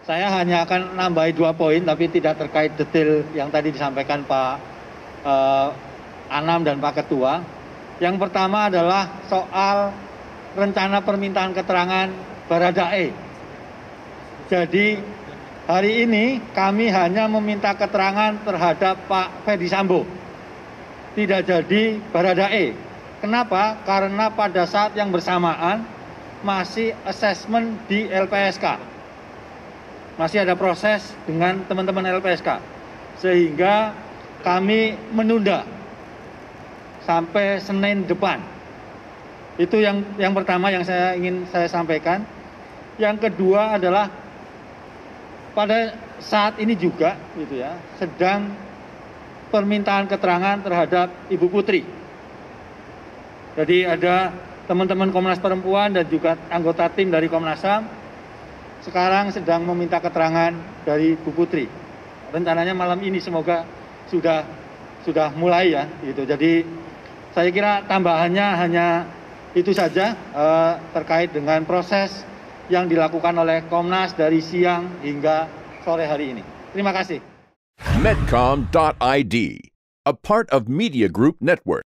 Saya hanya akan nambahi 2 poin, tapi tidak terkait detail yang tadi disampaikan Pak Anam dan Pak Ketua. Yang pertama adalah soal rencana permintaan keterangan Baradae. Jadi hari ini kami hanya meminta keterangan terhadap Pak Ferdi Sambo, tidak jadi Baradae. Kenapa? Karena pada saat yang bersamaan masih asesmen di LPSK. Masih ada proses dengan teman-teman LPSK. Sehingga kami menunda sampai Senin depan. Itu yang pertama yang ingin saya sampaikan. Yang kedua adalah pada saat ini juga gitu ya, sedang permintaan keterangan terhadap Ibu Putri. Jadi ada teman-teman Komnas Perempuan dan juga anggota tim dari Komnas HAM sekarang sedang meminta keterangan dari Bu Putri. Rencananya malam ini semoga sudah mulai ya gitu. Jadi saya kira tambahannya hanya itu saja terkait dengan proses yang dilakukan oleh Komnas dari siang hingga sore hari ini. Terima kasih. Medcom.id, a part of Media Group Network.